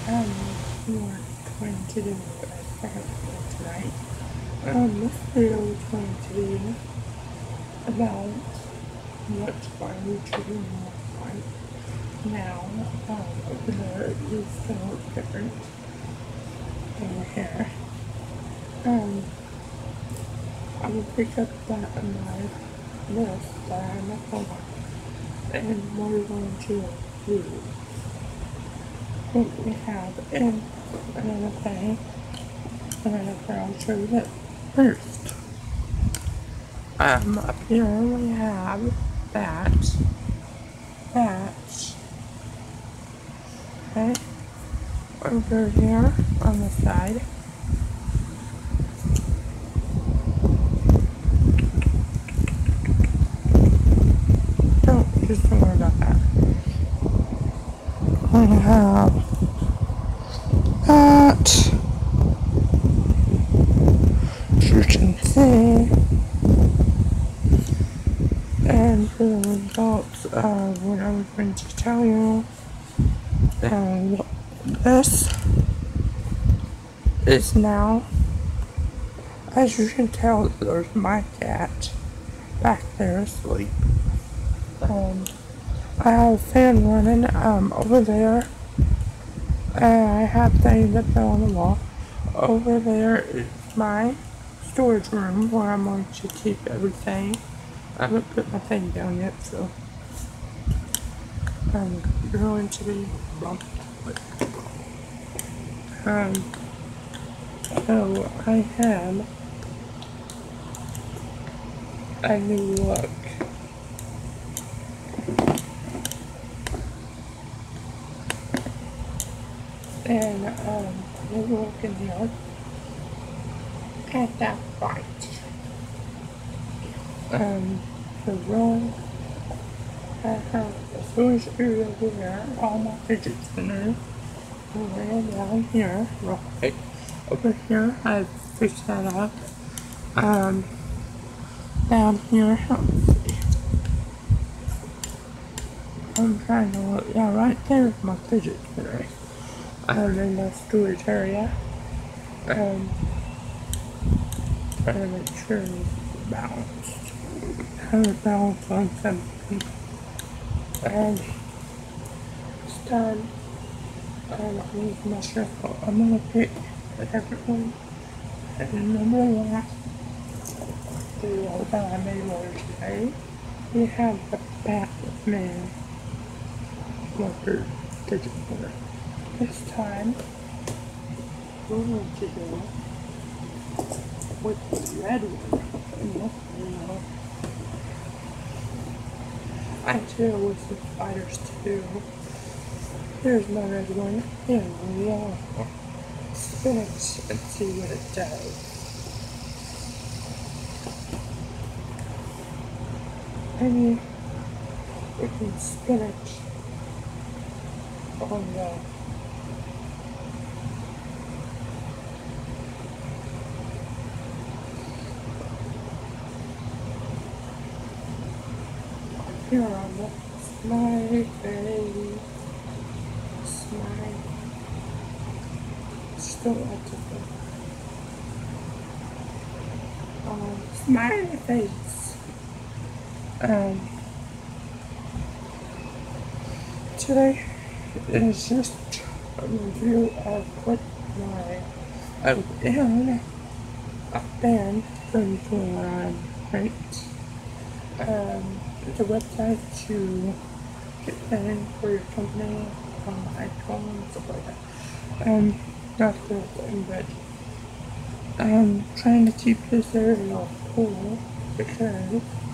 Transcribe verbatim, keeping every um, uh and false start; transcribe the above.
um, we are going to do a second video tonight. Um, this video is going to be about what my YouTube looks like now. Um, over there it is going to look different over here. Um, I will pick up that on my list that I have my phone on, and we're going to do what we have in another thing. And I'll show you that first. Um, up here we have that, that, okay, over here on the side. Don't, just don't worry about that. We have that. You can see, and for the results of what I was going to tell you, and this is now, as you can tell, there's my cat back there asleep. Um, I have a fan running um, over there, and I have things that fell on the wall. Over there is my storage room where I'm going to keep everything. I haven't put my thing down yet, so I'm going to be bumped. Um, so I have a new look. And um, new look in here. At that point. Um, the room, I have a storage area over there, all my fidget spinners, way down here, right over here, I fixed that up. Um, down here, let's see. I'm trying to look, yeah, right there's my fidget spinner. Um, in the storage area. Um, trying to make sure it's balanced. Have it balanced on something. And it's done. And I'm going to my shuffle. I'm going to pick a different one. And number one, the one that I made later today, we have the Batman Leopard fidget spinner. This time, we're going to do with the red one. I deal with the spiders too. Here's my red one. Here's my yellow one. Spin it and see what it does. Maybe we can spin it on the here on the smiley face, smile, still like to think, um, smiley face. Um, today is just a review of what my I've been, I've been going on, right? Um, the website to get things for your company, um, iPhone, stuff like that. Um, not the thing, but I'm trying to keep this area cool because